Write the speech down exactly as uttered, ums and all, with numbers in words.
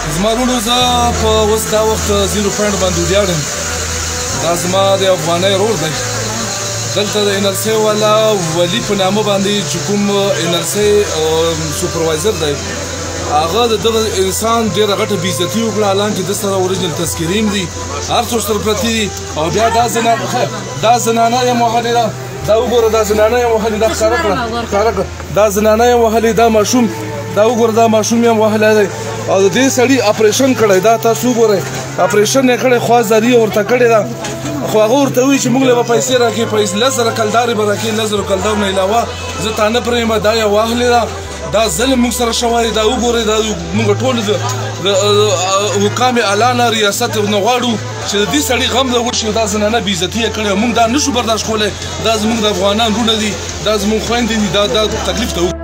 زما وروڼو زه په اوس دا وخت زیرو پوینټ باندې وډیاړم. دا زما د افغانۍ رور دی. دلته د انرسۍ والا ولي په نامه باندې چې کوم انرسۍ سوپروایزر دی هغه د دغه انسان ډېره غټه بېعزتي وکړه، حالانکې د سره اوریجنل تذکرې هم دي، هر څه ورسره پرتې دي. او بیا دا زنانه دا زنانه یې وهلې ده، دا وګوره دا زنانه یې وهلې ده، ښکاره کړه ښکاره کړه دا زنانه یې وهلې، دا ماشوم دا وګوره دا ماشوم یې وهلی دی او د دې سړي اپریشن کړی. دا تاسو وګورئ اپریشن یې کړی، خوازداري یې ورته کړې ده. خو هغه ورته وایي چې موږ له به پیسې راکړې، پیسې لس زره کلدارې به راکړې، لس زره کلدار نه علاوه زه تا نه پرېږدم. دا یې وهلې ده، دا ظلم موږ سره شوی. دا وګورئ دا موږ ټول د حکام اعلی نه ریاست نه غواړو چې د دې سړي غم له وشي. دا زنانه بېعزتي یې کړې، موږ دا نشو برداشت کولی. دا زموږ د افغانان وروڼه دي، دا زموږ خویندې دي، دا دا تکلیف ته